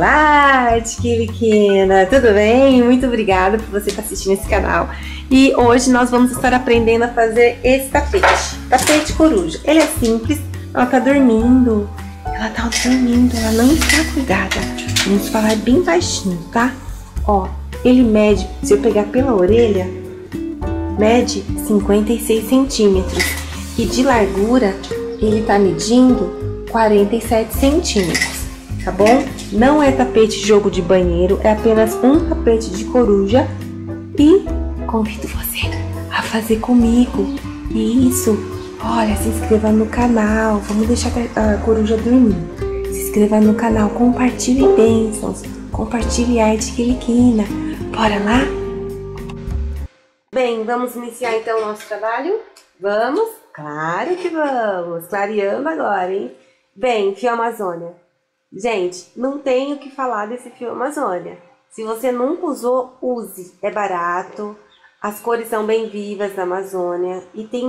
Olá, Artiquiliquina! Tudo bem? Muito obrigada por você estar assistindo esse canal. E hoje nós vamos estar aprendendo a fazer esse tapete coruja. Ele é simples, ela tá dormindo. Ela tá dormindo, ela não está acordada. Vamos falar bem baixinho, tá? Ó, ele mede, se eu pegar pela orelha, mede 56 centímetros. E de largura, ele tá medindo 47 centímetros. Tá bom? Não é tapete de jogo de banheiro, é apenas um tapete de coruja. E convido você a fazer comigo. Isso! Olha, se inscreva no canal, vamos deixar a coruja dormir. Se inscreva no canal, compartilhe bênçãos, compartilhe Artiquiliquina. Bora lá? Bem, vamos iniciar então o nosso trabalho? Vamos? Claro que vamos! Clareando agora, hein? Bem, Fio Amazônia. Gente, não tenho o que falar desse Fio Amazônia. Se você nunca usou, use. É barato, as cores são bem vivas da Amazônia e tem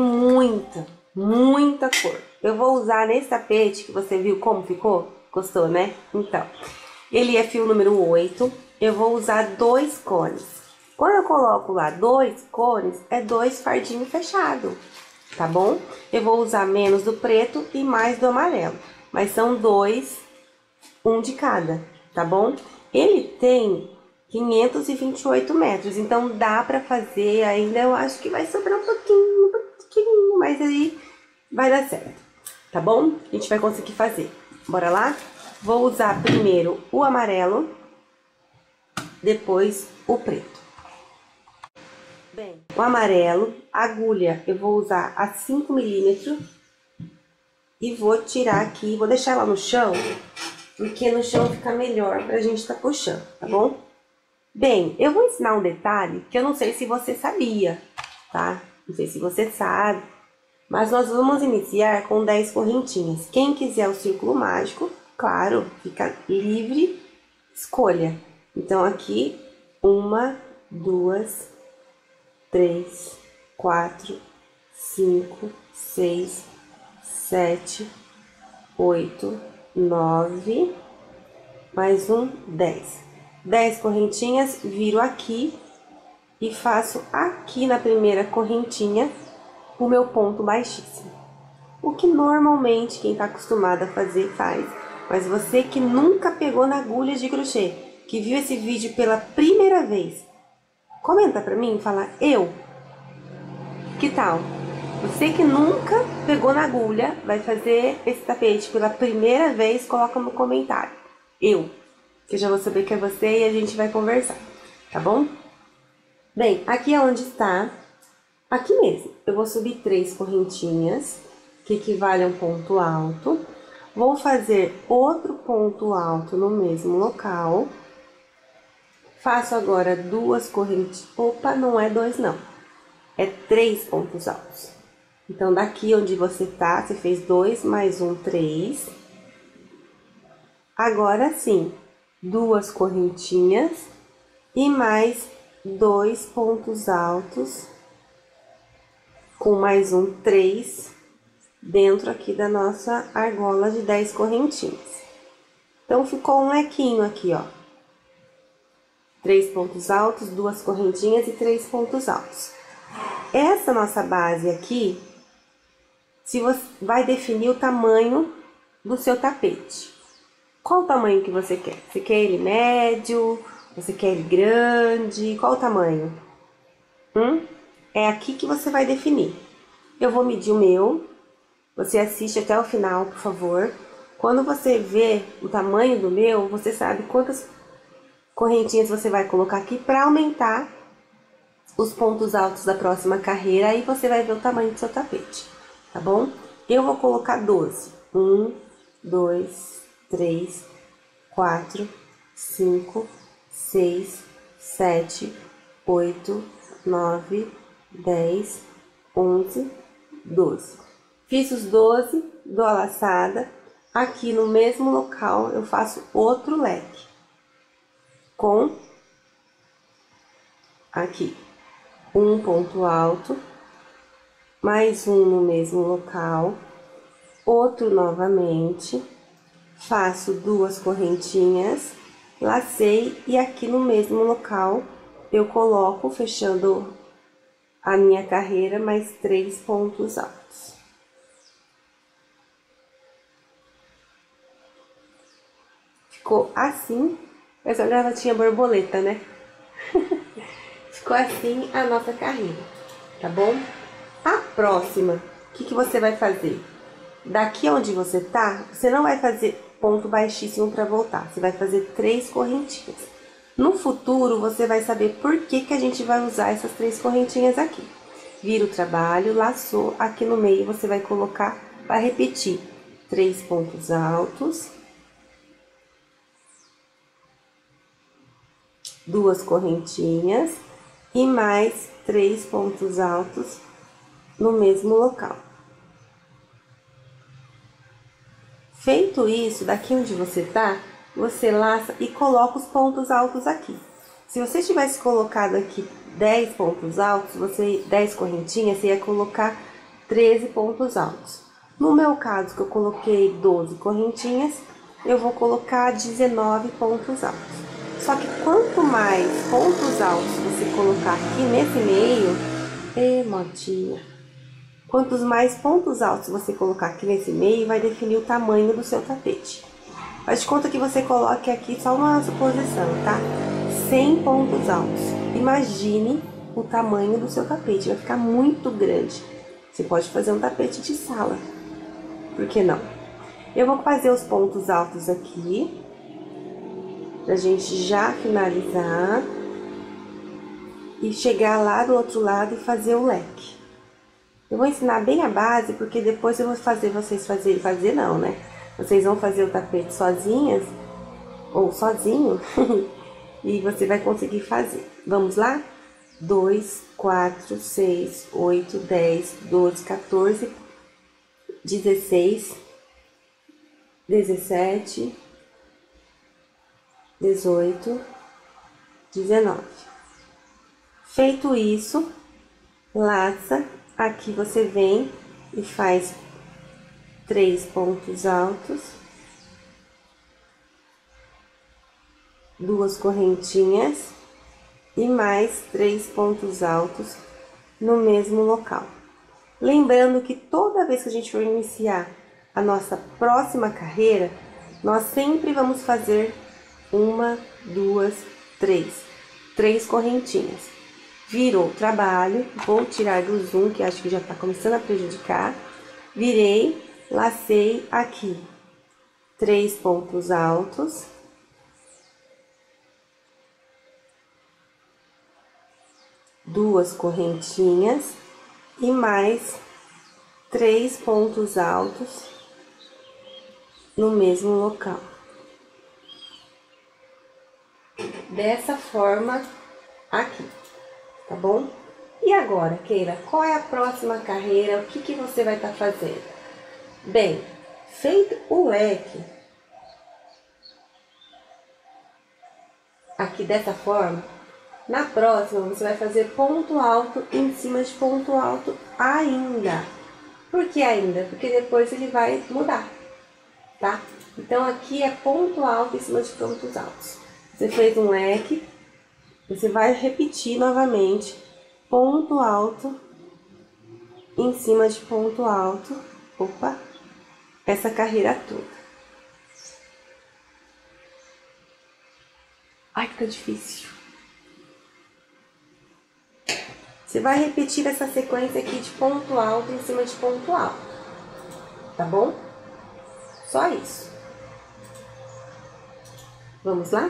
muita cor. Eu vou usar nesse tapete que você viu como ficou? Gostou, né? Então, ele é fio número 8. Eu vou usar 2 cones. Quando eu coloco lá 2 cones, é 2 fardinhos fechados, tá bom? Eu vou usar menos do preto e mais do amarelo, mas são 2, um de cada, tá bom? Ele tem 528 metros, então dá pra fazer ainda, eu acho que vai sobrar um pouquinho, mas aí vai dar certo, tá bom? A gente vai conseguir fazer. Bora lá? Vou usar primeiro o amarelo, depois o preto. Bem, o amarelo, agulha, eu vou usar a 5 milímetros e vou tirar aqui, vou deixar ela no chão, porque no chão fica melhor pra gente tá puxando, tá bom? Bem, eu vou ensinar um detalhe que eu não sei se você sabia, tá? Não sei se você sabe, mas nós vamos iniciar com 10 correntinhas. Quem quiser o círculo mágico, claro, fica livre, escolha. Então, aqui, 1, 2, 3, 4, 5, 6, 7, 8, 9, mais 10. 10 correntinhas, viro aqui e faço aqui na primeira correntinha o meu ponto baixíssimo. O que normalmente quem tá acostumado a fazer faz. Mas você que nunca pegou na agulha de crochê, que viu esse vídeo pela primeira vez, comenta pra mim e fala, que tal? Você que nunca pegou na agulha, vai fazer esse tapete pela primeira vez, coloca no comentário. Que eu já vou saber que é você e a gente vai conversar, tá bom? Bem, aqui é onde está, aqui mesmo, eu vou subir 3 correntinhas, que equivale a um ponto alto. Vou fazer outro ponto alto no mesmo local. Faço agora 2 correntinhas, opa, não é 2 não, é 3 pontos altos. Então, daqui onde você tá, você fez 2 mais 1, 3. Agora sim, 2 correntinhas e mais 2 pontos altos, com mais 1, 3, dentro aqui da nossa argola de 10 correntinhas. Então, ficou um lequinho aqui, ó. 3 pontos altos, 2 correntinhas e 3 pontos altos. Essa nossa base aqui, se você vai definir o tamanho do seu tapete. Qual o tamanho que você quer? Você quer ele médio? Você quer ele grande? Qual o tamanho? É aqui que você vai definir. Eu vou medir o meu. Você assiste até o final, por favor. Quando você vê o tamanho do meu, você sabe quantas correntinhas você vai colocar aqui para aumentar os pontos altos da próxima carreira. Aí você vai ver o tamanho do seu tapete, tá bom? Eu vou colocar 12. 1, 2, 3, 4, 5, 6, 7, 8, 9, 10, 11, 12. Fiz os 12, dou a laçada. Aqui no mesmo local eu faço outro leque. Com aqui um ponto alto, mais um no mesmo local, outro novamente, faço 2 correntinhas lacei e aqui no mesmo local eu coloco, fechando a minha carreira, mais 3 pontos altos. Ficou assim, essa gravatinha borboleta, né? Ficou assim a nossa carreira, tá bom? A próxima, o que você vai fazer? Daqui onde você tá, você não vai fazer ponto baixíssimo para voltar, você vai fazer 3 correntinhas. No futuro, você vai saber por que a gente vai usar essas 3 correntinhas aqui. Vira o trabalho, laçou, aqui no meio você vai colocar, vai repetir 3 pontos altos, 2 correntinhas e mais 3 pontos altos no mesmo local. Feito isso, daqui onde você tá, você laça e coloca os pontos altos aqui. Se você tivesse colocado aqui 10 pontos altos, 10 correntinhas, você ia colocar 13 pontos altos. No meu caso, que eu coloquei 12 correntinhas, eu vou colocar 19 pontos altos. Só que quanto mais pontos altos você colocar aqui nesse meio, modinha. Quantos mais pontos altos você colocar aqui nesse meio, vai definir o tamanho do seu tapete. Faz de conta que você coloque aqui só uma suposição, tá? 100 pontos altos. Imagine o tamanho do seu tapete, vai ficar muito grande. Você pode fazer um tapete de sala, por que não? Eu vou fazer os pontos altos aqui, pra gente já finalizar. E chegar lá do outro lado e fazer o leque. Eu vou ensinar bem a base, porque depois eu vou fazer vocês fazer não, né? Vocês vão fazer o tapete sozinhas, ou sozinho, e você vai conseguir fazer. Vamos lá? 2, 4, 6, 8, 10, 12, 14, 16, 17, 18, 19. Feito isso, laça. Aqui você vem e faz 3 pontos altos, 2 correntinhas e mais 3 pontos altos no mesmo local. Lembrando que toda vez que a gente for iniciar a nossa próxima carreira, nós sempre vamos fazer 1, 2, 3 correntinhas. Virou o trabalho, vou tirar do zoom, que acho que já tá começando a prejudicar. Virei, lacei aqui 3 pontos altos. Duas correntinhas e mais 3 pontos altos no mesmo local. Dessa forma aqui. Tá bom? E agora, Keila, qual é a próxima carreira? O que você vai estar fazendo? Bem, feito o leque, aqui dessa forma, na próxima você vai fazer ponto alto em cima de ponto alto ainda. Por que ainda? Porque depois ele vai mudar, tá? Então aqui é ponto alto em cima de pontos altos. Você fez um leque. Você vai repetir novamente, ponto alto em cima de ponto alto, essa carreira toda. Ai, que tá difícil. Você vai repetir essa sequência aqui de ponto alto em cima de ponto alto, tá bom? Só isso. Vamos lá?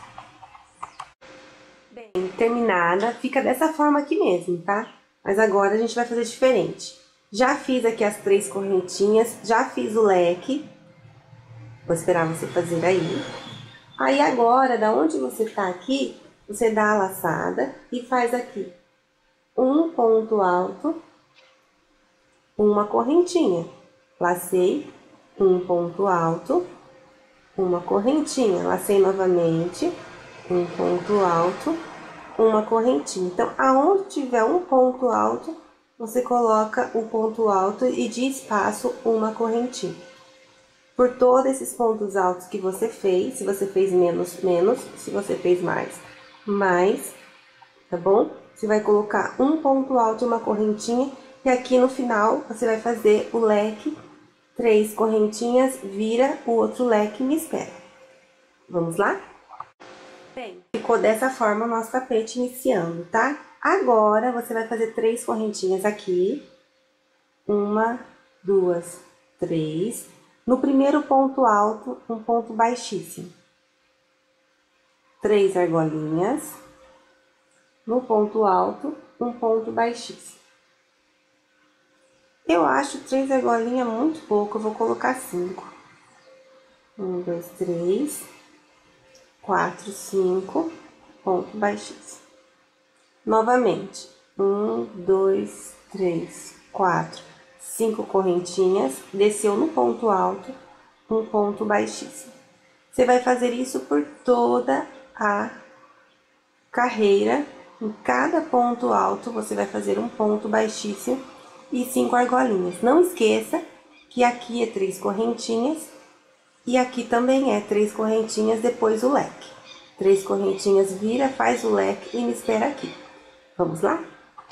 Bem, terminada, fica dessa forma aqui mesmo, tá? Mas agora a gente vai fazer diferente. Já fiz aqui as 3 correntinhas, já fiz o leque. Vou esperar você fazer aí. Aí agora, da onde você tá aqui, você dá a laçada e faz aqui um ponto alto, uma correntinha. Lacei, um ponto alto, uma correntinha. Lacei novamente, um ponto alto, uma correntinha. Então, aonde tiver um ponto alto, você coloca o ponto alto e de espaço uma correntinha. por todos esses pontos altos que você fez. Se você fez menos, menos. Se você fez mais, mais, tá bom? Você vai colocar um ponto alto e uma correntinha. E aqui no final, você vai fazer o leque, 3 correntinhas, vira o outro leque e me espera. Vamos lá? Bem, ficou dessa forma o nosso tapete iniciando, tá? Agora, você vai fazer 3 correntinhas aqui. 1, 2, 3. No primeiro ponto alto, um ponto baixíssimo. 3 argolinhas. No ponto alto, um ponto baixíssimo. Eu acho 3 argolinhas muito pouco, eu vou colocar 5. 1, 2, 3, 4, 5, ponto baixíssimo. Novamente, 1, 2, 3, 4, 5 correntinhas, desceu no ponto alto, um ponto baixíssimo. Você vai fazer isso por toda a carreira. Em cada ponto alto, você vai fazer um ponto baixíssimo e 5 argolinhas. Não esqueça que aqui é 3 correntinhas e aqui também é 3 correntinhas depois o leque. 3 correntinhas, vira, faz o leque e me espera aqui. Vamos lá?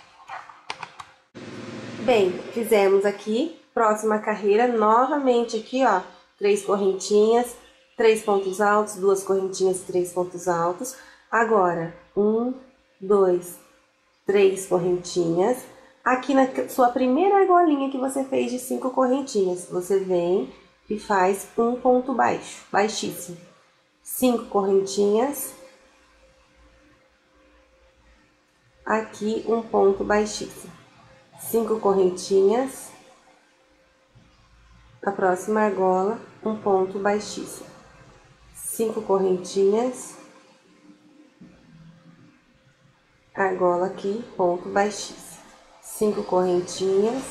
Bem, fizemos aqui, próxima carreira, novamente aqui, ó, 3 correntinhas, 3 pontos altos, 2 correntinhas, 3 pontos altos. Agora, 1, 2, 3 correntinhas. Aqui na sua primeira argolinha que você fez de 5 correntinhas, você vem e faz um ponto baixo, baixíssimo. 5 correntinhas. Aqui um ponto baixíssimo. 5 correntinhas. A próxima argola, um ponto baixíssimo. 5 correntinhas. Argola aqui, ponto baixíssimo. 5 correntinhas.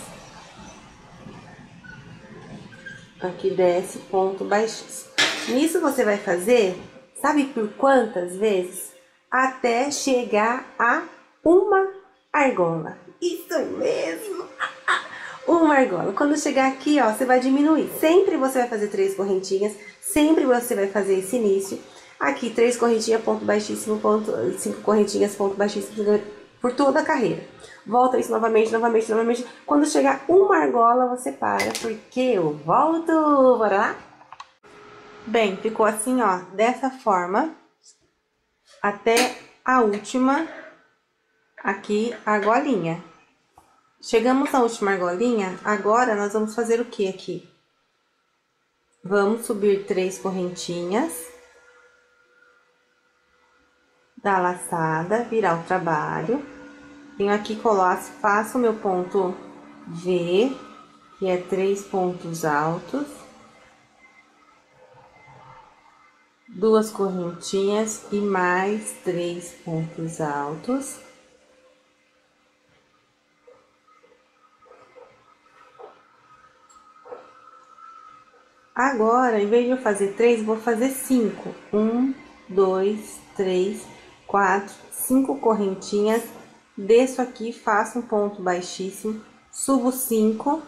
Aqui desce, ponto baixíssimo. Nisso você vai fazer, sabe por quantas vezes? Até chegar a uma argola. Isso mesmo! Uma argola. Quando chegar aqui, ó, você vai diminuir. Sempre você vai fazer 3 correntinhas, sempre você vai fazer esse início. Aqui, 3 correntinhas, ponto baixíssimo, 5 correntinhas, ponto baixíssimo, por toda a carreira. Volta isso novamente, novamente, novamente. Quando chegar uma argola, você para, porque eu volto. Bora lá? Bem, ficou assim, ó, dessa forma, até a última, aqui, argolinha. Chegamos na última argolinha, agora nós vamos fazer o que aqui? Vamos subir 3 correntinhas, dar laçada, virar o trabalho. Venho aqui, coloco, faço o meu ponto V, que é 3 pontos altos. 2 correntinhas e mais 3 pontos altos. Agora, em vez de eu fazer 3, vou fazer 5. 1, 2, 3, 4, 5 correntinhas. Desço aqui, faço um ponto baixíssimo, subo 5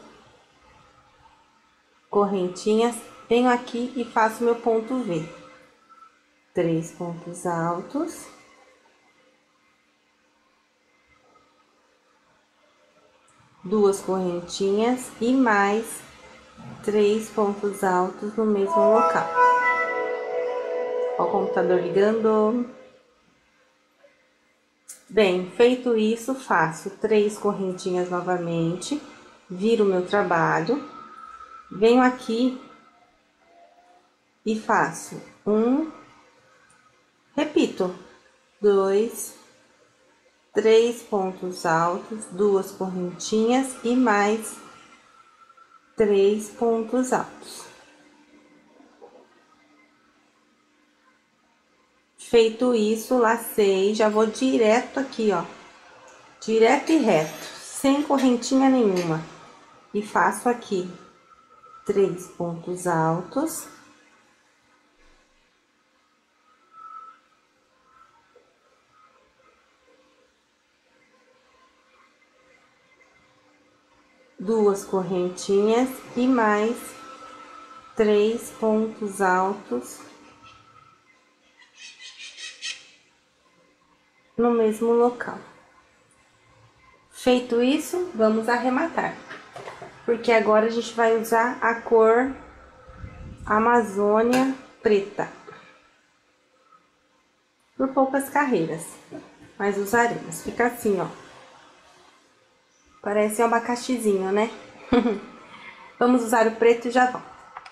correntinhas, venho aqui e faço meu ponto V. 3 pontos altos. Duas correntinhas e mais 3 pontos altos no mesmo local. Ó, o computador ligando. Bem, feito isso, faço 3 correntinhas novamente, viro o meu trabalho, venho aqui e faço repito, 2, 3 pontos altos, 2 correntinhas e mais 3 pontos altos. Feito isso, lacei, já vou direto aqui, ó, direto e reto, sem correntinha nenhuma. E faço aqui 3 pontos altos. Duas correntinhas e mais 3 pontos altos no mesmo local. Feito isso, vamos arrematar, porque agora a gente vai usar a cor Amazônia Preta. Por poucas carreiras, mas usaremos. Fica assim, ó. Parece um abacaxizinho, né? Vamos usar o preto e já volto.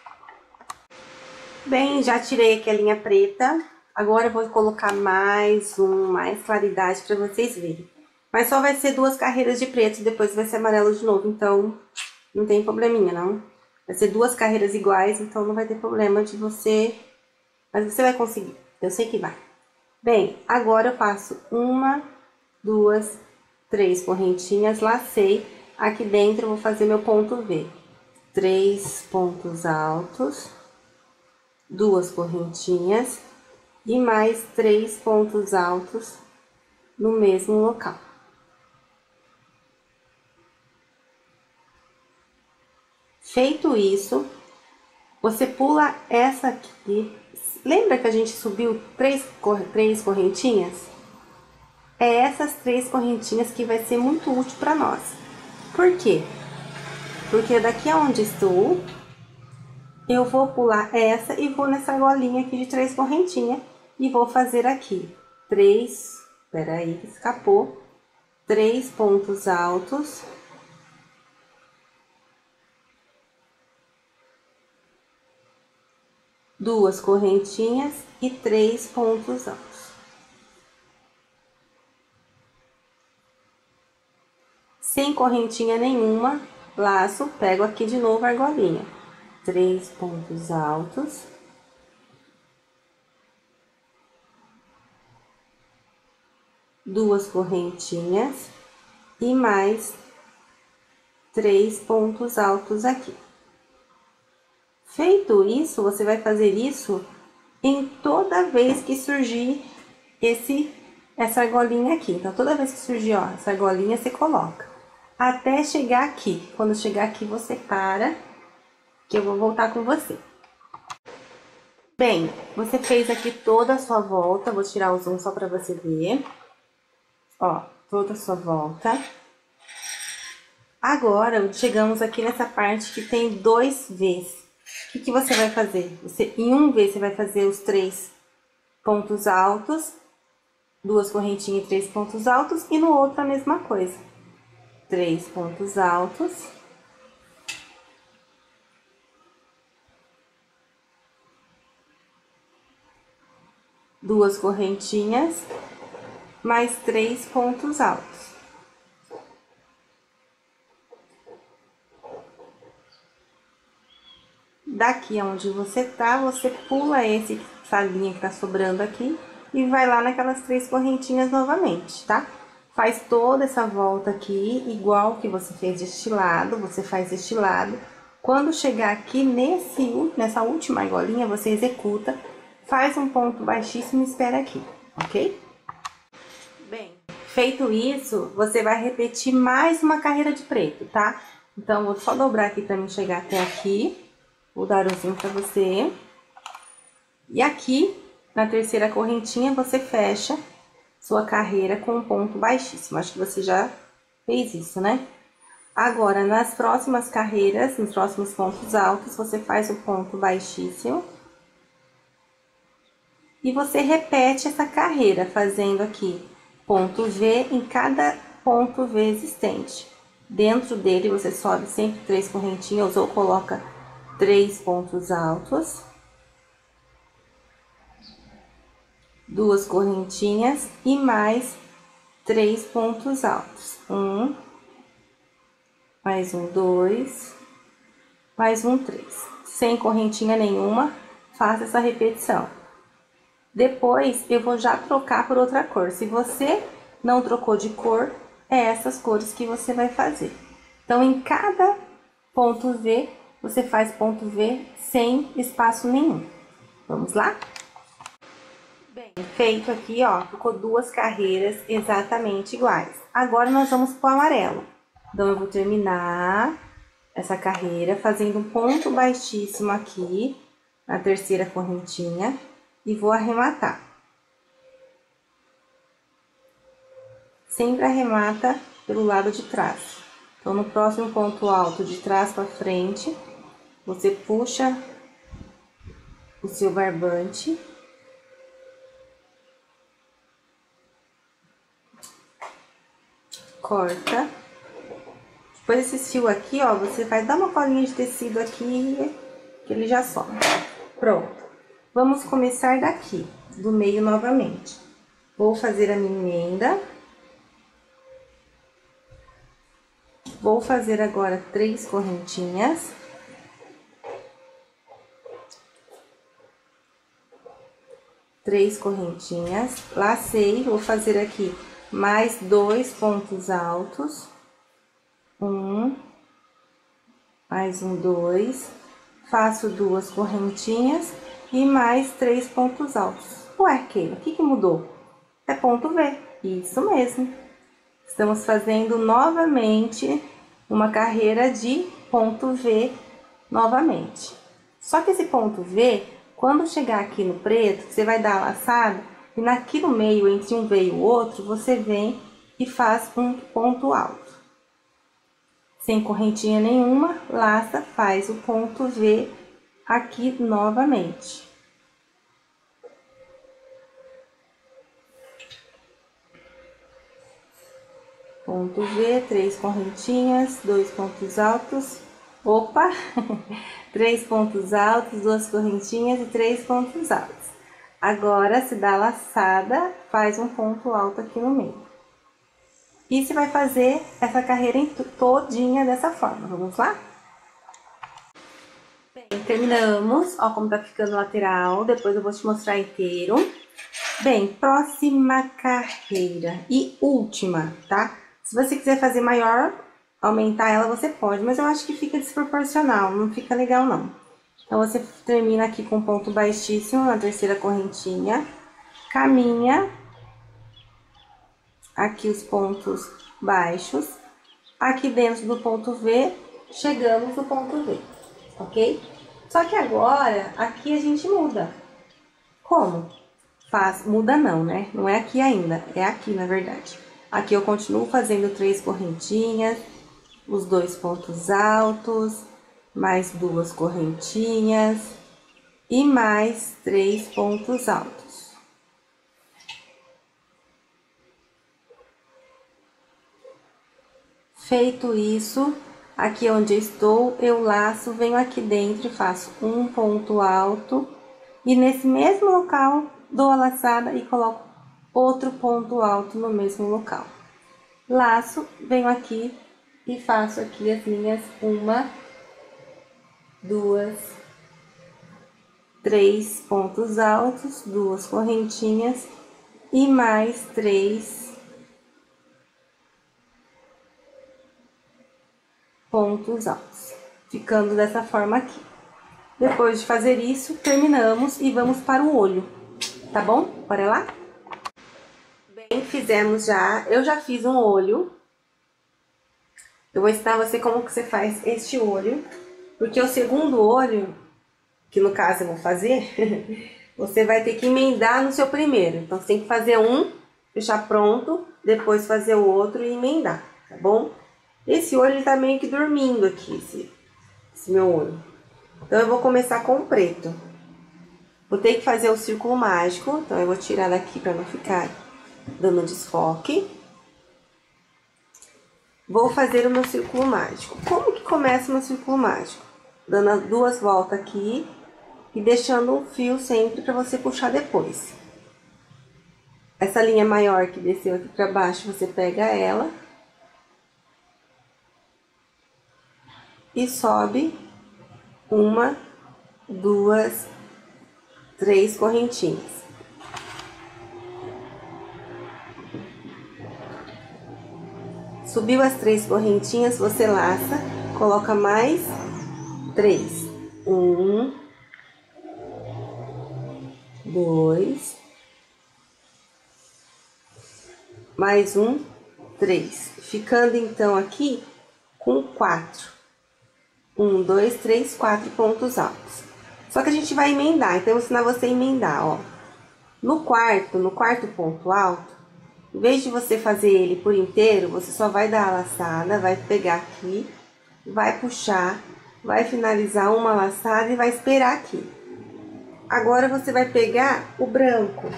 Bem, já tirei aqui a linha preta. Agora eu vou colocar mais claridade para vocês verem. Mas só vai ser 2 carreiras de preto, depois vai ser amarelo de novo, então não tem probleminha, não. Vai ser 2 carreiras iguais, então não vai ter problema de você... Mas você vai conseguir, eu sei que vai. Bem, agora eu faço 1, 2, 3 correntinhas, lacei. Aqui dentro eu vou fazer meu ponto V. 3 pontos altos, 2 correntinhas e mais 3 pontos altos no mesmo local. Feito isso, você pula essa aqui. Lembra que a gente subiu 3 correntinhas? É essas 3 correntinhas que vai ser muito útil para nós. Por quê? Porque daqui aonde estou, eu vou pular essa e vou nessa argolinha aqui de 3 correntinhas e vou fazer aqui 3, peraí, escapou, 3 pontos altos, duas correntinhas e 3 pontos altos. Sem correntinha nenhuma, laço, pego aqui de novo a argolinha. 3 pontos altos. Duas correntinhas e mais 3 pontos altos aqui. Feito isso, você vai fazer isso em toda vez que surgir essa argolinha aqui. Então, toda vez que surgir, ó, essa argolinha, você coloca. Até chegar aqui. Quando chegar aqui, você para, que eu vou voltar com você. Bem, você fez aqui toda a sua volta. Vou tirar o zoom só pra você ver. Ó, toda a sua volta. Agora, chegamos aqui nessa parte que tem 2 V's. O que você vai fazer? Em um V, você vai fazer os 3 pontos altos, 2 correntinhas e 3 pontos altos, e no outro a mesma coisa. 3 pontos altos. Duas correntinhas, mais 3 pontos altos. Daqui onde você tá, você pula essa linha que tá sobrando aqui e vai lá naquelas 3 correntinhas novamente, tá? Faz toda essa volta aqui, igual que você fez deste lado, você faz deste lado. Quando chegar aqui nessa última argolinha, você executa, faz um ponto baixíssimo e espera aqui, ok? Bem, feito isso, você vai repetir mais uma carreira de preto, tá? Então, vou só dobrar aqui pra mim chegar até aqui. Vou dar o zoom pra você. E aqui, na terceira correntinha, você fecha sua carreira com um ponto baixíssimo. Acho que você já fez isso, né? Agora, nas próximas carreiras, nos próximos pontos altos, você faz o ponto baixíssimo. E você repete essa carreira, fazendo aqui ponto V em cada ponto V existente. Dentro dele, você sobe sempre 3 correntinhas ou coloca 3 pontos altos, 2 correntinhas e mais 3 pontos altos. Mais um, 2, mais um, 3. Sem correntinha nenhuma, faça essa repetição. Depois, eu vou já trocar por outra cor. Se você não trocou de cor, é essas cores que você vai fazer. Então, em cada ponto V, você faz ponto V sem espaço nenhum. Vamos lá? Bem, feito aqui, ó, ficou 2 carreiras exatamente iguais. Agora, nós vamos pro amarelo. Então, eu vou terminar essa carreira, fazendo um ponto baixíssimo aqui, na terceira correntinha, e vou arrematar. Sempre arremata pelo lado de trás. Então, no próximo ponto alto, de trás para frente, você puxa o seu barbante. Corta. Depois esse fio aqui, ó, você vai dar uma colinha de tecido aqui, que ele já some. Pronto. Vamos começar daqui, do meio novamente. Vou fazer a minha emenda. Vou fazer agora 3 correntinhas. Três correntinhas. Lacei, vou fazer aqui mais 2 pontos altos. Mais um, 2. Faço 2 correntinhas e mais 3 pontos altos. Ué, Keila, o que mudou? É ponto V, isso mesmo. Estamos fazendo novamente uma carreira de ponto V novamente. Só que esse ponto V, quando chegar aqui no preto, você vai dar a laçada e aqui no meio, entre um V e o outro, você vem e faz um ponto alto. Sem correntinha nenhuma, laça, faz o ponto V aqui novamente. Ponto V, 3 correntinhas, 2 pontos altos. Opa! 3 pontos altos, 2 correntinhas e 3 pontos altos. Agora, se dá laçada, faz um ponto alto aqui no meio. E você vai fazer essa carreira todinha dessa forma. Vamos lá? Bem, terminamos. Ó como tá ficando lateral. Depois eu vou te mostrar inteiro. Bem, próxima carreira e última, tá? Se você quiser fazer maior, aumentar ela, você pode. Mas eu acho que fica desproporcional, não fica legal não. Então, você termina aqui com ponto baixíssimo na terceira correntinha. Caminha aqui os pontos baixos. Aqui dentro do ponto V, chegamos no ponto V, ok? Só que agora, aqui a gente muda. Como? Muda não, né? Não é aqui ainda, é aqui na verdade. Aqui eu continuo fazendo 3 correntinhas, os 2 pontos altos, mais 2 correntinhas e mais 3 pontos altos. Feito isso, aqui onde eu estou, eu laço, venho aqui dentro e faço um ponto alto. E nesse mesmo local, dou a laçada e coloco outro ponto alto no mesmo local. Laço, venho aqui e faço aqui as minhas 1, 2, 3 pontos altos, 2 correntinhas e mais 3 pontos altos, ficando dessa forma aqui. Depois de fazer isso, terminamos e vamos para o olho, tá bom? Bora lá? Bem, fizemos já, eu já fiz um olho. Eu vou ensinar você como que você faz este olho, porque o segundo olho, que no caso eu vou fazer, você vai ter que emendar no seu primeiro. Então, você tem que fazer um, deixar pronto, depois fazer o outro e emendar, tá bom? Esse olho, ele tá meio que dormindo aqui, esse meu olho. Então, eu vou começar com o preto. Vou ter que fazer o círculo mágico, então eu vou tirar daqui pra não ficar dando desfoque. Vou fazer o meu círculo mágico. Como que começa o meu círculo mágico? Dando as 2 voltas aqui e deixando um fio sempre pra você puxar depois. Essa linha maior que desceu aqui pra baixo, você pega ela e sobe 1, 2, 3 correntinhas. Subiu as 3 correntinhas, você laça, coloca mais 3. 1, 2, mais um, 3. Ficando então aqui com 4. 1, 2, 3, 4 pontos altos. Só que a gente vai emendar, então eu vou ensinar você a emendar, ó. No quarto ponto alto, em vez de você fazer ele por inteiro, você só vai dar a laçada, vai pegar aqui, vai puxar, vai finalizar uma laçada e vai esperar aqui. Agora você vai pegar o branco.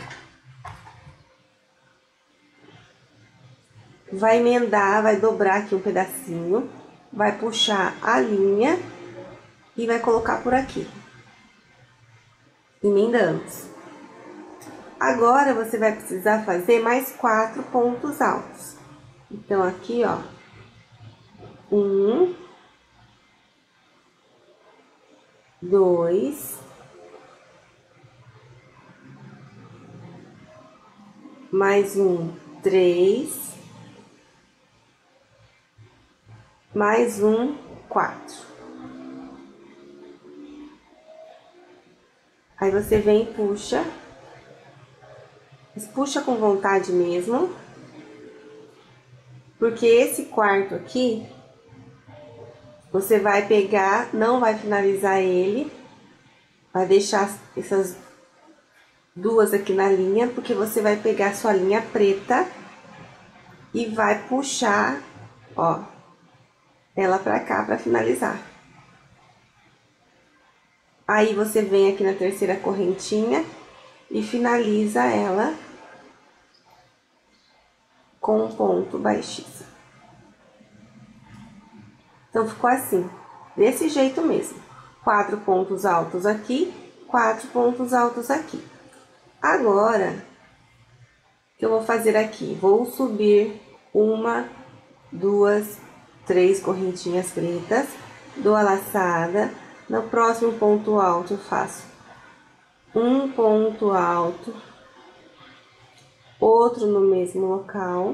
Vai emendar, vai dobrar aqui um pedacinho, vai puxar a linha e vai colocar por aqui. Emendamos. Agora, você vai precisar fazer mais 4 pontos altos. Então, aqui, ó. 1, 2, mais um, 3, mais um, 4. Aí, você vem e puxa. Puxa com vontade mesmo. Porque esse quarto aqui, você vai pegar, não vai finalizar ele. Vai deixar essas duas aqui na linha, porque você vai pegar sua linha preta e vai puxar, ó, ela pra cá pra finalizar. Aí, você vem aqui na terceira correntinha e finaliza ela com um ponto baixíssimo. Então, ficou assim, desse jeito mesmo. 4 pontos altos aqui, 4 pontos altos aqui. Agora, o que eu vou fazer aqui? Vou subir 1, 2, 3 correntinhas pretas, dou a laçada. No próximo ponto alto, eu faço um ponto alto, outro no mesmo local.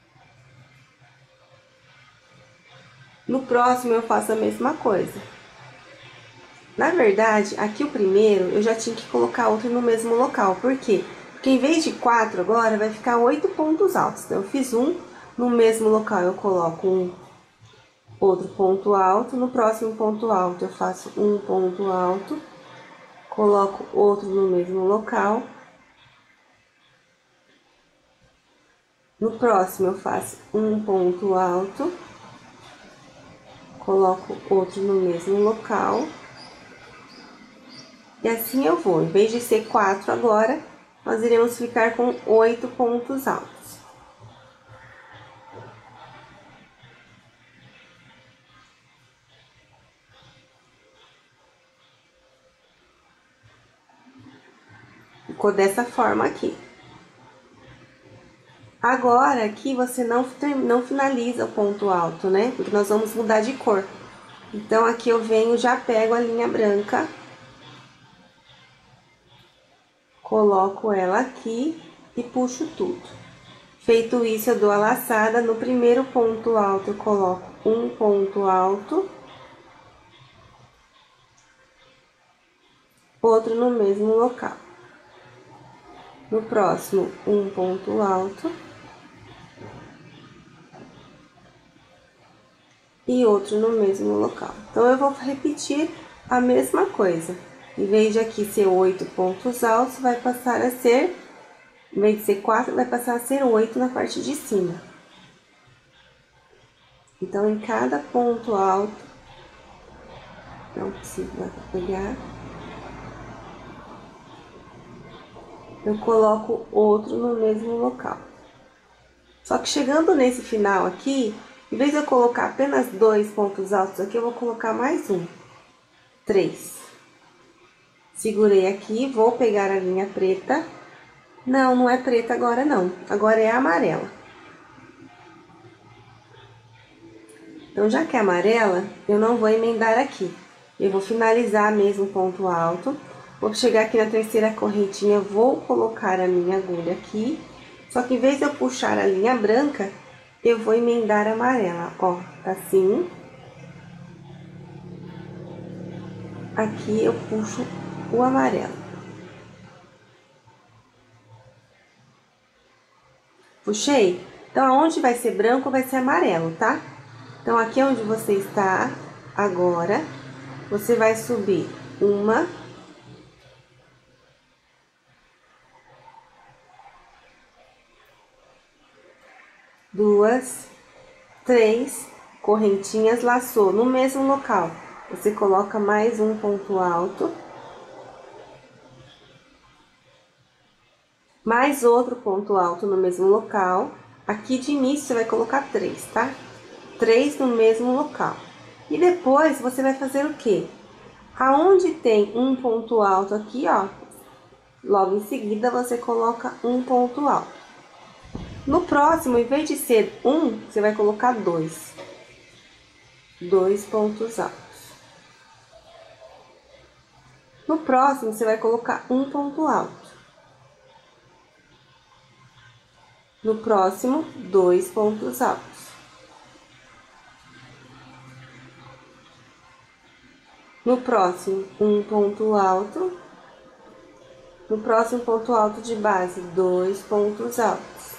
No próximo, eu faço a mesma coisa. Na verdade, aqui o primeiro, eu já tinha que colocar outro no mesmo local. Por quê? Porque em vez de 4 agora, vai ficar 8 pontos altos. Então, eu fiz um, no mesmo local eu coloco um outro ponto alto. No próximo ponto alto, eu faço um ponto alto, coloco outro no mesmo local. No próximo, eu faço um ponto alto, coloco outro no mesmo local. E assim eu vou. Em vez de ser 4 agora, nós iremos ficar com 8 pontos altos. Ficou dessa forma aqui. Agora, aqui você não finaliza o ponto alto, né? Porque nós vamos mudar de cor. Então, aqui eu venho, já pego a linha branca. Coloco ela aqui e puxo tudo. Feito isso, eu dou a laçada. No primeiro ponto alto, eu coloco um ponto alto. Outro no mesmo local. No próximo, um ponto alto. E outro no mesmo local. Então, eu vou repetir a mesma coisa. Em vez de aqui ser 8 pontos altos, vai passar a ser, em vez de ser 4, vai passar a ser 8 na parte de cima. Então, em cada ponto alto, não precisa pegar, eu coloco outro no mesmo local. Só que chegando nesse final aqui, em vez de eu colocar apenas 2 pontos altos aqui, eu vou colocar mais um. 3. Segurei aqui, vou pegar a linha preta. Não, não é preta agora não. Agora é amarela. Então, já que é amarela, eu não vou emendar aqui. Eu vou finalizar mesmo o ponto alto. Vou chegar aqui na terceira correntinha, vou colocar a minha agulha aqui. Só que em vez de eu puxar a linha branca, eu vou emendar a amarela, ó, assim. Aqui eu puxo o amarelo. Puxei? Então, aonde vai ser branco, vai ser amarelo, tá? Então, aqui onde você está, Agora, você vai subir uma, duas, três correntinhas, laçou no mesmo local. Você coloca mais um ponto alto, mais outro ponto alto no mesmo local. Aqui de início você vai colocar 3, tá? 3 no mesmo local. E depois você vai fazer o quê? Aonde tem um ponto alto aqui, ó, logo em seguida você coloca um ponto alto. No próximo, em vez de ser um, você vai colocar 2. 2 pontos altos. No próximo, você vai colocar um ponto alto. No próximo, 2 pontos altos. No próximo, um ponto alto. No próximo ponto alto de base, 2 pontos altos.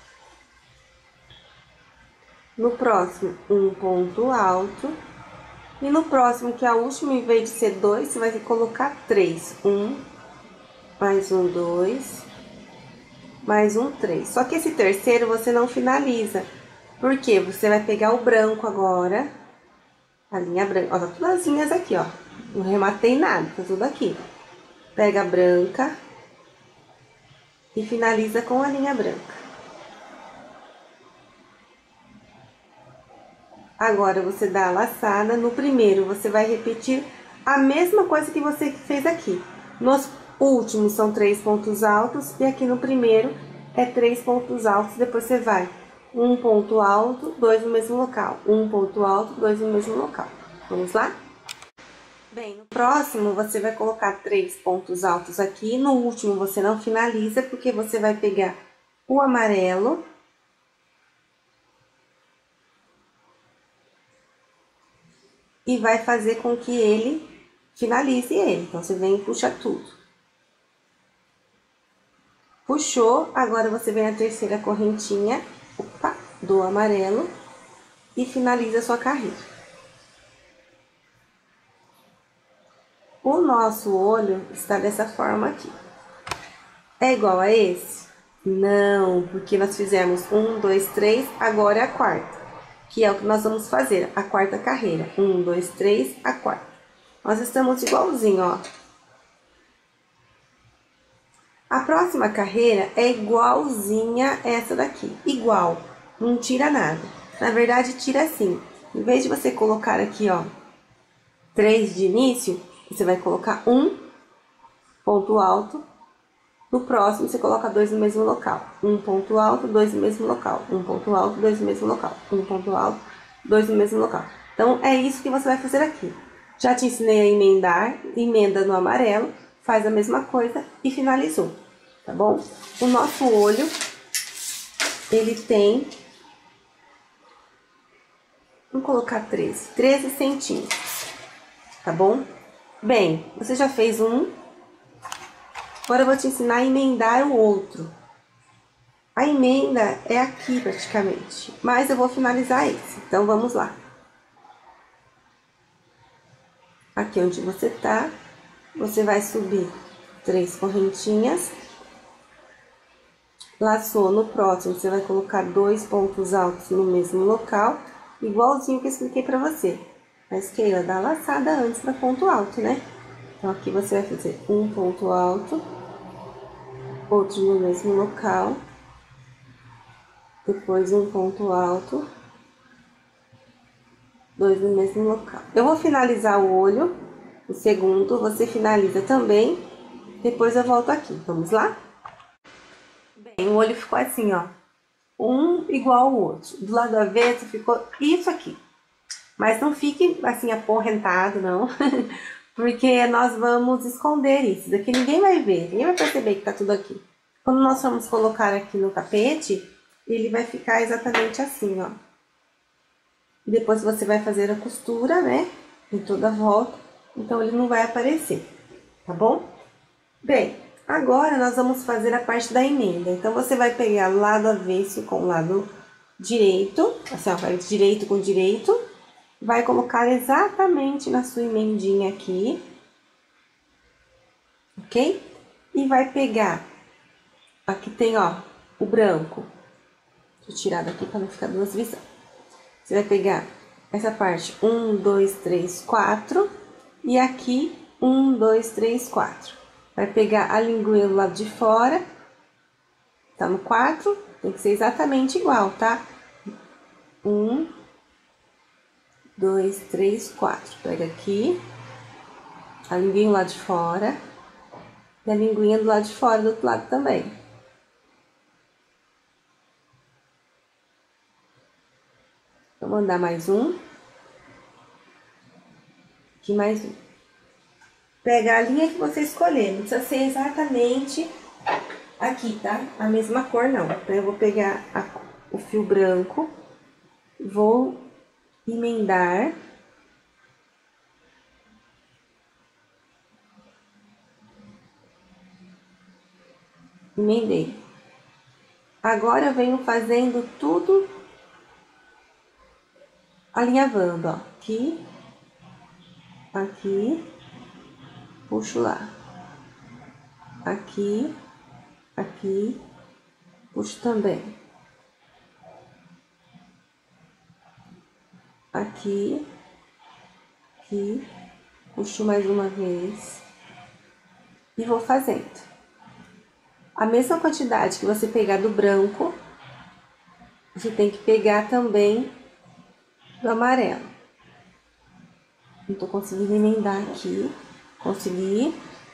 No próximo, um ponto alto. E no próximo, que é o último, em vez de ser 2, você vai colocar 3. 1, mais um 2, mais um 3. Só que esse terceiro você não finaliza. Por quê? Você vai pegar o branco agora. A linha branca. Ó, tá todas as linhas aqui, ó. Não rematei nada, tá tudo aqui. Pega a branca e finaliza com a linha branca. Agora, você dá a laçada. No primeiro, você vai repetir a mesma coisa que você fez aqui. Nos últimos, são 3 pontos altos. E aqui no primeiro, é 3 pontos altos. Depois, você vai um ponto alto, 2 no mesmo local. Um ponto alto, 2 no mesmo local. Vamos lá? Bem, no próximo, você vai colocar 3 pontos altos aqui. No último, você não finaliza, porque você vai pegar o amarelo e vai fazer com que ele finalize ele. Então, você vem e puxa tudo. Puxou, agora você vem a terceira correntinha, opa, do amarelo e finaliza a sua carreira. O nosso olho está dessa forma aqui. É igual a esse? Não, porque nós fizemos 1, 2, 3, agora é a quarta. Que é o que nós vamos fazer, a quarta carreira. 1, 2, 3, a quarta. Nós estamos igualzinho, ó. A próxima carreira é igualzinha essa daqui. Igual, não tira nada. Na verdade, tira assim. Em vez de você colocar aqui, ó, 3 de início, você vai colocar um ponto alto. No próximo, você coloca 2 no mesmo local. Um ponto alto, 2 no mesmo local. Um ponto alto, 2 no mesmo local. Um ponto alto, 2 no mesmo local. Então, é isso que você vai fazer aqui. Já te ensinei a emendar, emenda no amarelo, faz a mesma coisa e finalizou, tá bom? O nosso olho, ele tem, vamos colocar 13 centímetros, tá bom? Bem, você já fez um. Agora eu vou te ensinar a emendar o outro. A emenda é aqui praticamente, mas eu vou finalizar esse. Então, vamos lá. Aqui onde você tá, você vai subir 3 correntinhas. Laçou, no próximo você vai colocar 2 pontos altos no mesmo local, igualzinho que eu expliquei pra você. Mas, Keila, dá a laçada antes do ponto alto, né? Então, aqui você vai fazer um ponto alto, outro no mesmo local, depois um ponto alto, 2 no mesmo local. Eu vou finalizar o olho, o segundo, você finaliza também, depois eu volto aqui. Vamos lá? Bem, o olho ficou assim, ó, um igual ao outro. Do lado avesso ficou isso aqui. Mas não fique assim aporrentado, não. Porque nós vamos esconder isso. Daqui ninguém vai ver, ninguém vai perceber que tá tudo aqui. Quando nós vamos colocar aqui no tapete, ele vai ficar exatamente assim, ó. Depois você vai fazer a costura, né? Em toda a volta. Então, ele não vai aparecer, tá bom? Bem, agora nós vamos fazer a parte da emenda. Então, você vai pegar lado avesso com lado direito. Assim, ó, vai direito com direito. vai colocar exatamente na sua emendinha aqui, ok? E vai pegar, aqui tem, ó, o branco. Deixa eu tirar daqui para não ficar duas visões. Você vai pegar essa parte, 1, 2, 3, 4, e aqui, 1, 2, 3, 4. Vai pegar a linguinha do lado de fora, tá no 4, tem que ser exatamente igual, tá? 1, 2, 3, 4. Pega aqui, a linguinha do lado de fora, e a linguinha do lado de fora, do outro lado também. Vou mandar mais um. Aqui mais um. Pega a linha que você escolher, não precisa ser exatamente aqui, tá? A mesma cor não. Então, eu vou pegar o fio branco, vou emendar. Emendei. Agora eu venho fazendo tudo alinhavando, ó. Aqui, aqui, puxo lá. Aqui, aqui, puxo também. Aqui, aqui, puxo mais uma vez. E vou fazendo. A mesma quantidade que você pegar do branco, você tem que pegar também do amarelo. Não tô conseguindo emendar aqui. Consegui.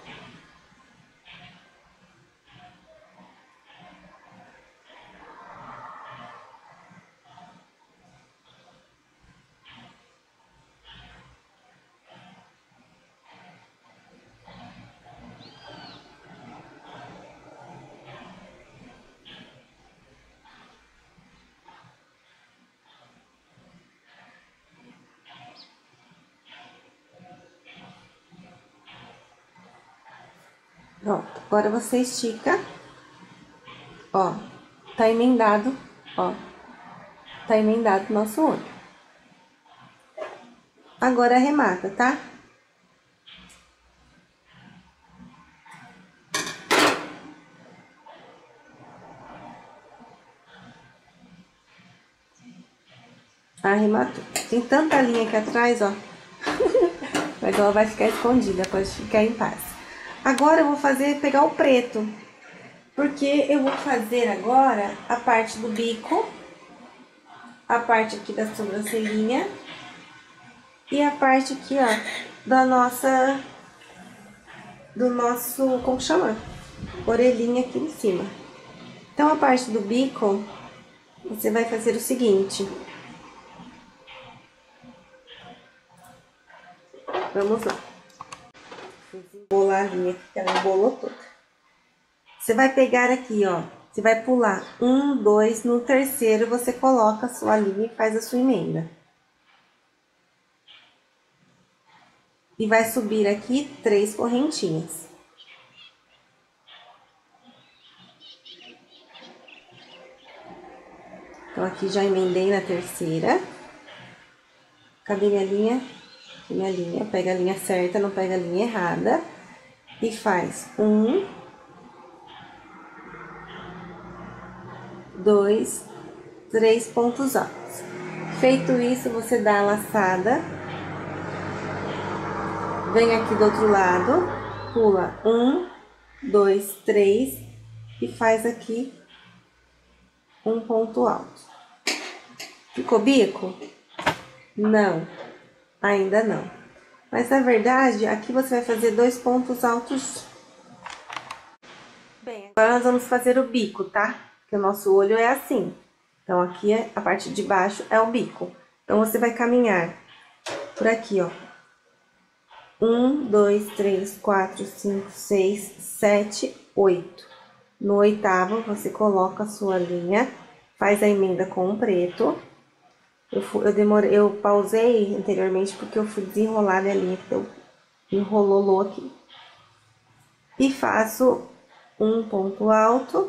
Pronto, agora você estica, ó, tá emendado, ó, tá emendado o nosso olho. Agora arremata, tá? Arrematou. Tem tanta linha aqui atrás, ó, mas ela vai ficar escondida, pode ficar em paz. Agora eu vou pegar o preto, porque eu vou fazer agora a parte do bico, a parte aqui da sobrancelhinha e a parte aqui, ó, do nosso, como chama? Orelhinha aqui em cima. Então, a parte do bico, você vai fazer o seguinte. Vamos lá. Vou embolar a linha aqui, que ela embolou toda. Você vai pegar aqui, ó. Você vai pular 1, 2, no terceiro você coloca a sua linha e faz a sua emenda. E vai subir aqui 3 correntinhas. Então, aqui já emendei na terceira. Cadê minha linha? Aqui minha linha. Pega a linha certa, não pega a linha errada. E faz 1, 2, 3 pontos altos. Feito isso, você dá a laçada. Vem aqui do outro lado, pula 1, 2, 3 e faz aqui um ponto alto. Ficou bico? Não, ainda não. Mas na verdade, aqui você vai fazer 2 pontos altos. Bem, agora nós vamos fazer o bico, tá? Porque o nosso olho é assim. Então, aqui a parte de baixo é o bico. Então, você vai caminhar por aqui, ó. 1, 2, 3, 4, 5, 6, 7, 8. No oitavo, você coloca a sua linha, faz a emenda com o preto. Eu pausei anteriormente porque eu fui desenrolar a linha, porque eu enrolou aqui. E faço um ponto alto.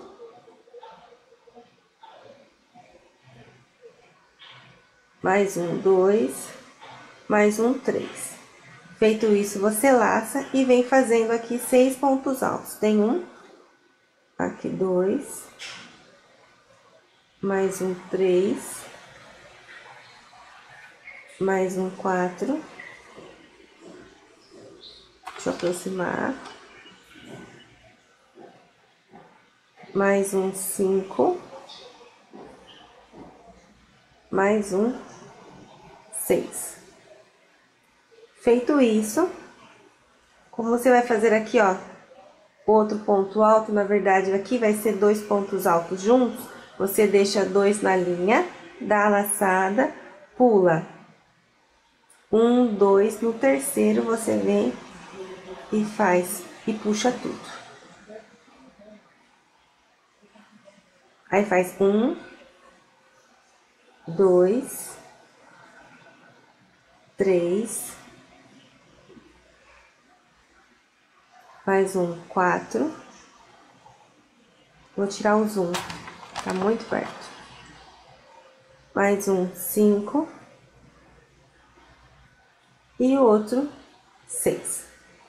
Mais um, 2. mais um 3. Feito isso, você laça e vem fazendo aqui 6 pontos altos. Tem um, aqui 2, mais um 3, mais um 4. Deixa eu aproximar. Mais um 5. Mais um 6. Feito isso, como você vai fazer aqui, ó, outro ponto alto, na verdade aqui vai ser 2 pontos altos juntos, você deixa 2 na linha, dá a laçada, pula 1, 2, no terceiro você vem e faz e puxa tudo. Aí faz 1, 2, 3, mais um 4. Vou tirar o zoom, tá muito perto. Mais um 5 e o outro 6.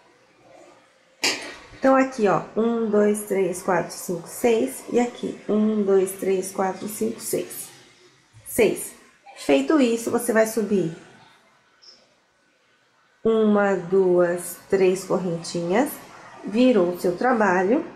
Então, aqui, ó, 1, 2, 3, 4, 5, 6, e aqui, 1, 2, 3, 4, 5, 6. 6. Feito isso, você vai subir 1, 2, 3 correntinhas, virou o seu trabalho.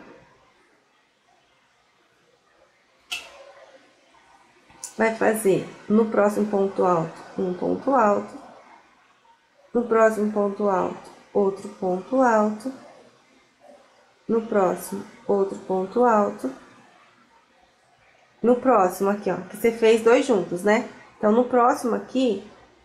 Vai fazer no próximo ponto alto, um ponto alto, no próximo ponto alto, outro ponto alto, no próximo, outro ponto alto, no próximo aqui, ó, que você fez 2 juntos, né? Então, no próximo aqui,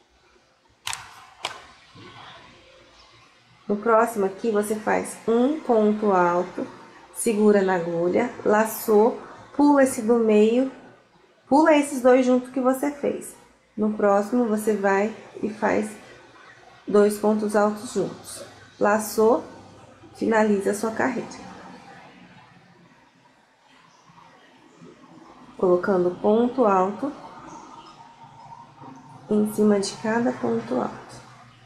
você faz um ponto alto, segura na agulha, laçou, pula esse do meio, pula esses 2 juntos que você fez. No próximo, você vai e faz 2 pontos altos juntos. Laçou, finaliza a sua carreira. Colocando ponto alto em cima de cada ponto alto.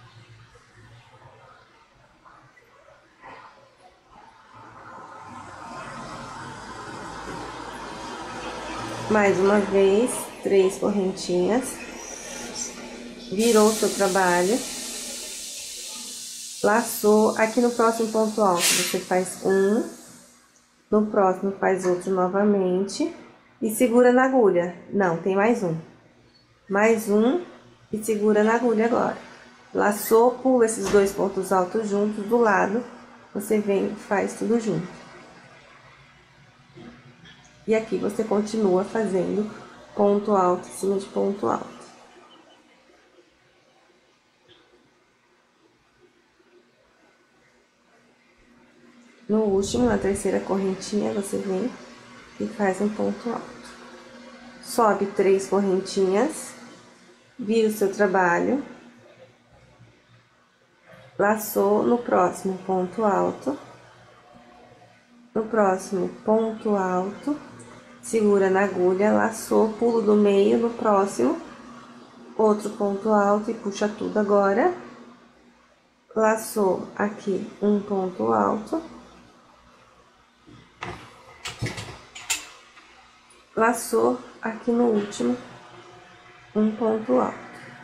Mais uma vez, 3 correntinhas. Virou o seu trabalho. Laçou. Aqui no próximo ponto alto, você faz um. No próximo, faz outro novamente. E segura na agulha. Não, tem mais um. Mais um e segura na agulha agora. Laçou, pula esses 2 pontos altos juntos do lado. Você vem e faz tudo junto. E aqui você continua fazendo ponto alto em cima de ponto alto. No último, na terceira correntinha, você vem e faz um ponto alto. Sobe 3 correntinhas, vira o seu trabalho. Laçou no próximo ponto alto. No próximo ponto alto. Segura na agulha, laçou, pulo do meio, no próximo, outro ponto alto e puxa tudo agora. Laçou aqui um ponto alto. Laçou aqui no último, um ponto alto.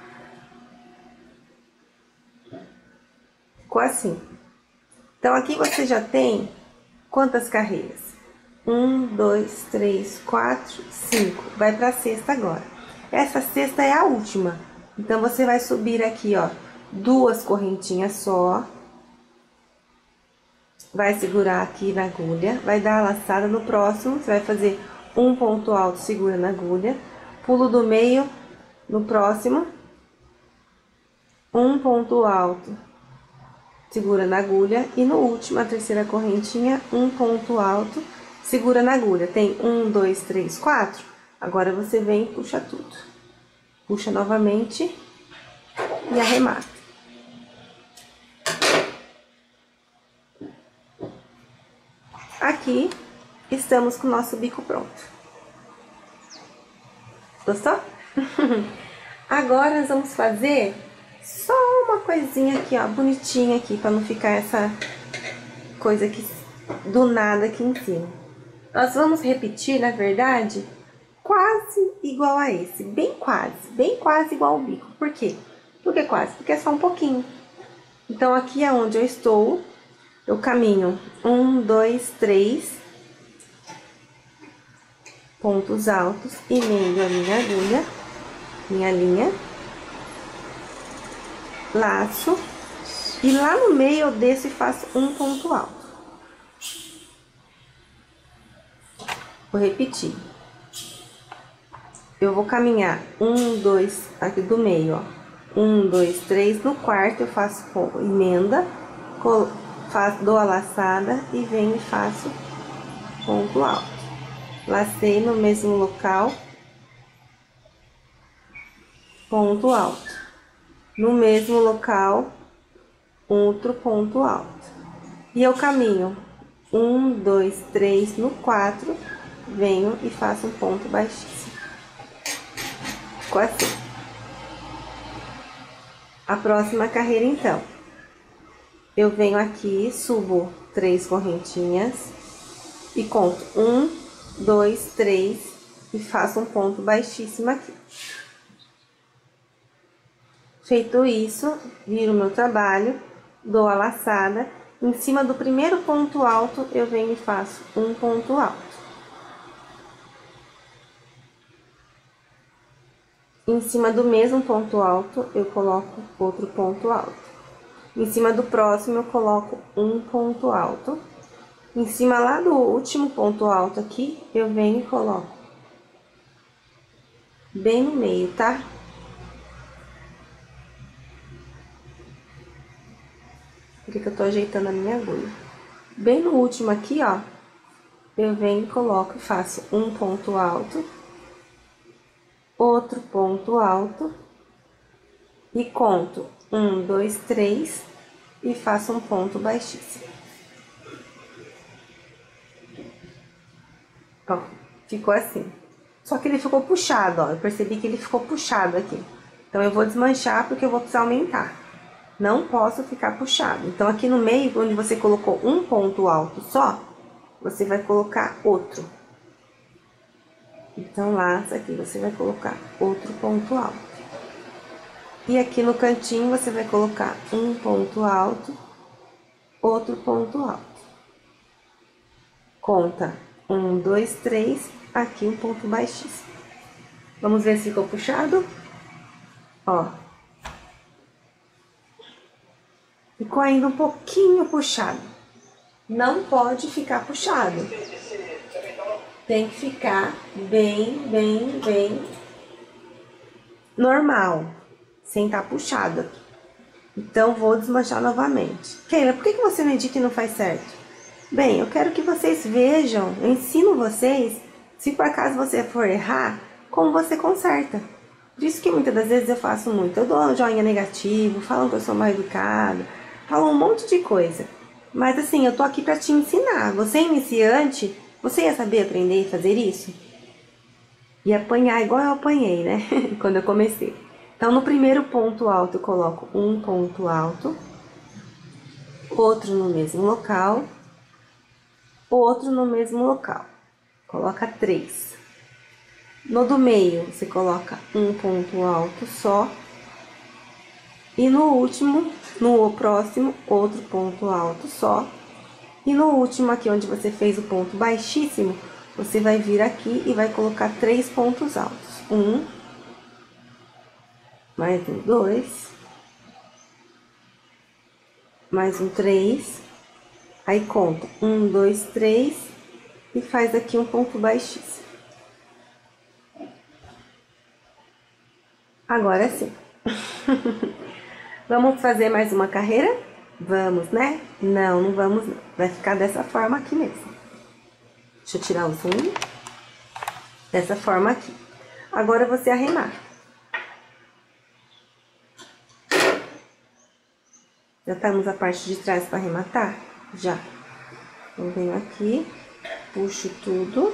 Ficou assim. Então, aqui você já tem quantas carreiras? 1, 2, 3, 4, 5. Vai pra sexta agora. Essa sexta é a última. Então, você vai subir aqui, ó, 2 correntinhas só. Vai segurar aqui na agulha. Vai dar a laçada no próximo. Você vai fazer um ponto alto, segura na agulha. Pulo do meio no próximo. Um ponto alto, segura na agulha. E no último, a terceira correntinha, um ponto alto. Segura na agulha. Tem 1, 2, 3, 4. Agora, você vem e puxa tudo. Puxa novamente e arremata. Aqui, estamos com o nosso bico pronto. Gostou? Agora, nós vamos fazer Só uma coisinha aqui, ó, bonitinha aqui, pra não ficar essa coisa aqui do nada aqui em cima. Nós vamos repetir, na verdade, quase igual a esse, bem quase igual ao bico. Por quê? Por que quase? Porque é só um pouquinho. Então, aqui é onde eu estou, eu caminho 1, 2, 3 pontos altos, emendo a minha agulha, minha linha, laço, e lá no meio eu desço e faço um ponto alto. Vou repetir. Eu vou caminhar 1, 2, aqui do meio, ó. 1, 2, 3, no quarto eu faço emenda, dou a laçada e venho e faço ponto alto. Lacei no mesmo local, ponto alto. No mesmo local, outro ponto alto. E eu caminho 1, 2, 3, no 4, venho e faço um ponto baixíssimo. Ficou assim. A próxima carreira, então, eu venho aqui, subo 3 correntinhas e conto 1, 2, 3 e faço um ponto baixíssimo aqui. Feito isso, viro meu trabalho, dou a laçada, em cima do primeiro ponto alto eu venho e faço um ponto alto. Em cima do mesmo ponto alto, eu coloco outro ponto alto. Em cima do próximo, eu coloco um ponto alto. Em cima lá do último ponto alto aqui, eu venho e coloco bem no meio, tá? Por que eu tô ajeitando a minha agulha? Bem no último aqui, ó, eu venho e coloco e faço um ponto alto, outro ponto alto, e conto 1, 2, 3 e faço um ponto baixíssimo. Ó, ficou assim. Só que ele ficou puxado, ó. Eu percebi que ele ficou puxado aqui. Então, eu vou desmanchar porque eu vou precisar aumentar. Não posso ficar puxado. Então, aqui no meio, onde você colocou um ponto alto só, você vai colocar outro. Então, laça aqui, você vai colocar outro ponto alto. E aqui no cantinho, você vai colocar um ponto alto, outro ponto alto. Conta 1, 2, 3, aqui um ponto baixíssimo. Vamos ver se ficou puxado? Ó. Ficou ainda um pouquinho puxado. Não pode ficar puxado. Tem que ficar bem normal, sem estar puxado aqui. Então, vou desmanchar novamente. Keila, por que você não edita e não faz certo? Bem, eu quero que vocês vejam, eu ensino vocês, se por acaso você for errar, como você conserta. Por isso que muitas das vezes eu faço muito. Eu dou um joinha negativo, falam que eu sou mal educada, falam um monte de coisa. Mas assim, eu tô aqui pra te ensinar. Você é iniciante, você ia saber aprender e fazer isso? E apanhar igual eu apanhei, né? Quando eu comecei. Então, no primeiro ponto alto, eu coloco um ponto alto, outro no mesmo local, outro no mesmo local. Coloca 3. No do meio, você coloca um ponto alto só. E no último, no próximo, outro ponto alto só. E no último aqui, onde você fez o ponto baixíssimo, você vai vir aqui e vai colocar 3 pontos altos. 1, mais um 2, mais um 3. Aí conta 1, 2, 3 e faz aqui um ponto baixíssimo. Agora sim. Vamos fazer mais uma carreira? Vamos, né? Não, não vamos não. Vai ficar dessa forma aqui mesmo. Deixa eu tirar o zoom. Dessa forma aqui. Agora você arremar. Já estamos a parte de trás para arrematar? Já. Então, venho aqui, puxo tudo.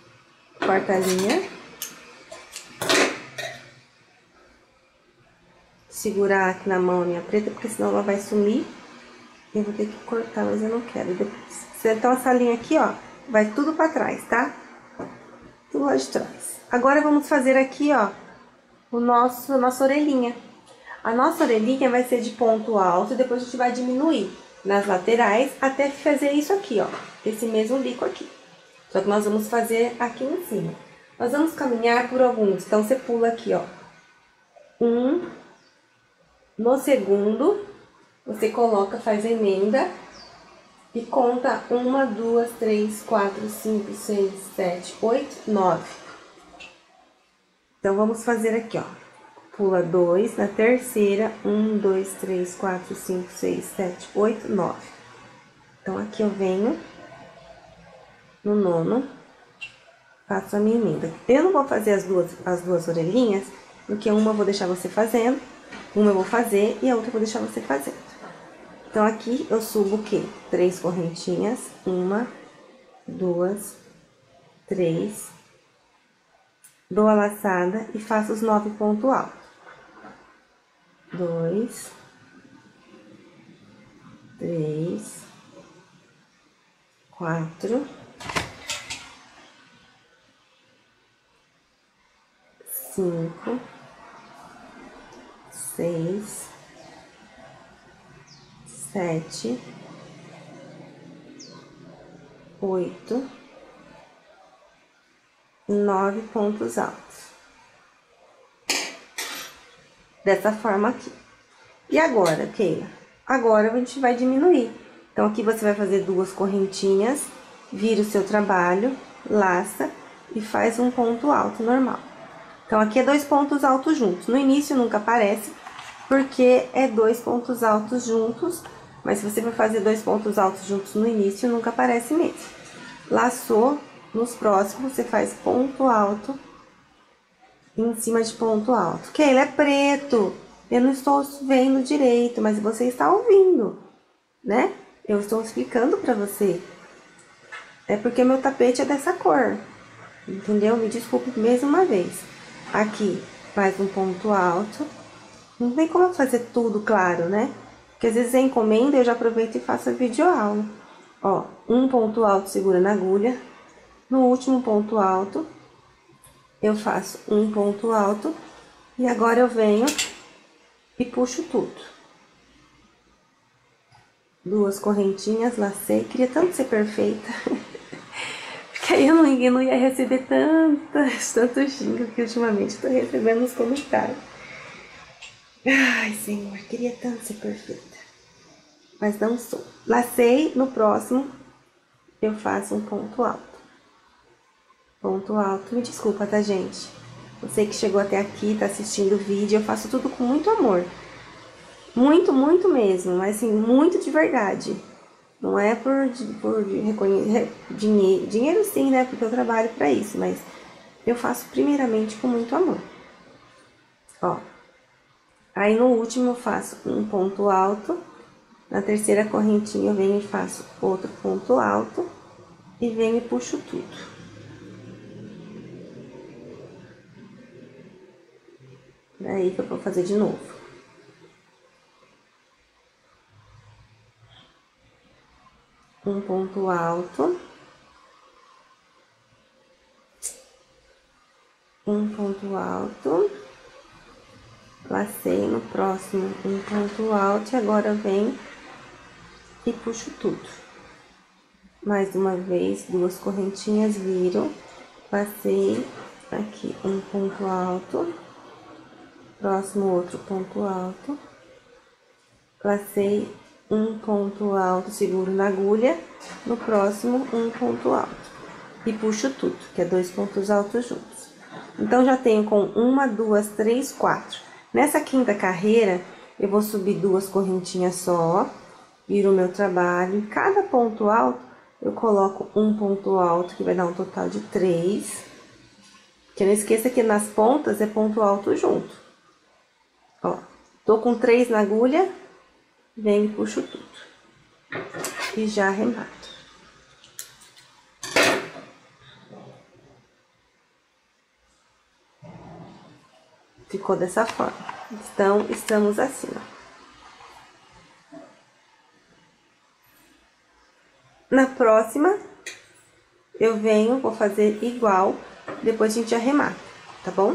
Corta a linha. segurar aqui na mão a minha preta, porque senão ela vai sumir. Eu vou ter que cortar, mas eu não quero depois. Então, essa linha aqui, ó, vai tudo pra trás, tá? Tudo lá de trás. Agora, vamos fazer aqui, ó, a nossa orelhinha. A nossa orelhinha vai ser de ponto alto, depois a gente vai diminuir nas laterais até fazer isso aqui, ó. Esse mesmo bico aqui. Só que nós vamos fazer aqui em cima. Nós vamos caminhar por alguns. Então, você pula aqui, ó. No segundo, você coloca, faz a emenda e conta 1, 2, 3, 4, 5, 6, 7, 8, 9. Então, vamos fazer aqui, ó. Pula 2, na terceira, 1, 2, 3, 4, 5, 6, 7, 8, 9. Então, aqui eu venho no nono, faço a minha emenda. Eu não vou fazer as duas orelhinhas, porque uma eu vou deixar você fazendo, uma eu vou fazer e a outra eu vou deixar você fazendo. Então, aqui eu subo o quê? 3 correntinhas, 1, 2, 3, dou a laçada e faço os 9 pontos altos. 2, 3, 4, 5, 6, 7, 8, 9 pontos altos. Dessa forma aqui. E agora, Keila? Agora a gente vai diminuir. Então, aqui você vai fazer 2 correntinhas, vira o seu trabalho, laça e faz um ponto alto normal. Então, aqui é 2 pontos altos juntos. No início nunca aparece, porque é 2 pontos altos juntos, mas se você for fazer 2 pontos altos juntos no início, nunca aparece mesmo. Laçou, nos próximos você faz ponto alto em cima de ponto alto. Keila, é preto. Eu não estou vendo direito, mas você está ouvindo, né? Eu estou explicando pra você. É porque meu tapete é dessa cor, entendeu? Me desculpe mais uma vez. Aqui, faz um ponto alto. Não tem como eu fazer tudo claro, né? Porque às vezes é encomenda, eu já aproveito e faço a videoaula. Ó, um ponto alto segura na agulha. No último ponto alto, eu faço um ponto alto. E agora eu venho e puxo tudo. 2 correntinhas, lacei. Queria tanto ser perfeita. Porque aí eu não ia receber tanto xingo que ultimamente tô recebendo nos comentários. Ai, Senhor, queria tanto ser perfeita. Mas não sou. Lacei, no próximo eu faço um ponto alto. Ponto alto. Me desculpa, tá, gente? Você que chegou até aqui, tá assistindo o vídeo, eu faço tudo com muito amor. Muito, muito mesmo, mas assim, muito de verdade. Não é por reconhecer dinheiro sim, né? Porque eu trabalho pra isso, mas eu faço primeiramente com muito amor. Ó. Aí no último eu faço um ponto alto. Na terceira correntinha eu venho e faço outro ponto alto. E venho e puxo tudo. Daí que eu vou fazer de novo. Um ponto alto. Um ponto alto. Lacei no próximo um ponto alto. E agora eu venho e puxo tudo. Mais uma vez, 2 correntinhas, viro. Passei aqui um ponto alto. Próximo outro ponto alto. Lacei um ponto alto, seguro na agulha. No próximo, um ponto alto. E puxo tudo, que é 2 pontos altos juntos. Então, já tenho com 1, 2, 3, 4. Nessa quinta carreira, eu vou subir 2 correntinhas só. Viro o meu trabalho. Em cada ponto alto, eu coloco um ponto alto, que vai dar um total de 3. Que não esqueça que nas pontas é ponto alto junto. Ó, tô com 3 na agulha, venho e puxo tudo. E já arremato. Ficou dessa forma. Então, estamos assim, ó. Na próxima, eu venho, vou fazer igual, depois a gente arremata, tá bom?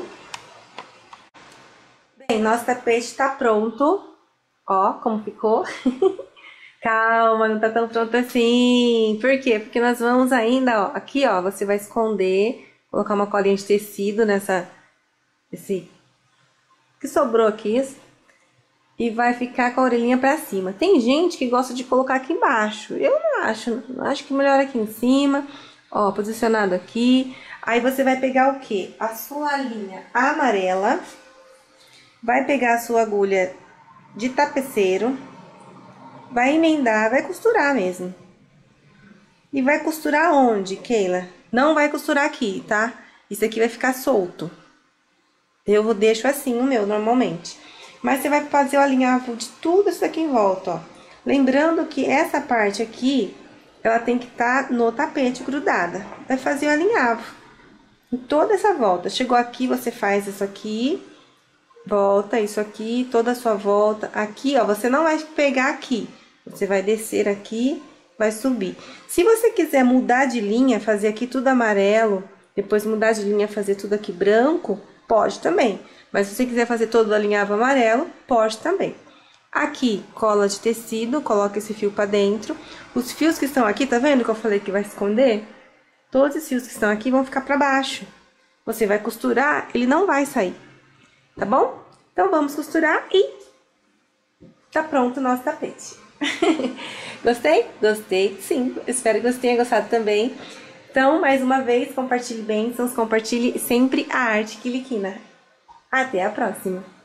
Bem, nosso tapete tá pronto. Ó, como ficou. Calma, não tá tão pronto assim. Por quê? Porque nós vamos ainda, ó, aqui, ó, você vai esconder, colocar uma colinha de tecido esse que sobrou aqui, e vai ficar com a orelhinha pra cima. Tem gente que gosta de colocar aqui embaixo. Eu não acho que melhor aqui em cima, ó, posicionado aqui. Aí você vai pegar o quê? A sua linha amarela, vai pegar a sua agulha de tapeceiro, vai emendar, vai costurar mesmo. E vai costurar onde, Keila? Não vai costurar aqui, tá? Isso aqui vai ficar solto. Eu deixo assim o meu, normalmente. Mas você vai fazer o alinhavo de tudo isso aqui em volta, ó. Lembrando que essa parte aqui, ela tem que estar no tapete grudada. Vai fazer o alinhavo em toda essa volta. Chegou aqui, você faz isso aqui, volta isso aqui, toda a sua volta. Aqui, ó, você não vai pegar aqui. Você vai descer aqui, vai subir. Se você quiser mudar de linha, fazer aqui tudo amarelo, depois mudar de linha, fazer tudo aqui branco, pode também. Mas se você quiser fazer todo o alinhavo amarelo, pode também. Aqui, cola de tecido, coloca esse fio pra dentro. Os fios que estão aqui, tá vendo que eu falei que vai esconder? Todos os fios que estão aqui vão ficar pra baixo. Você vai costurar, ele não vai sair, tá bom? Então, vamos costurar e tá pronto o nosso tapete. Gostei? Gostei, sim. Espero que você tenha gostado também. Então, mais uma vez, compartilhe bênçãos, compartilhe sempre a arte quiliquina. Até a próxima!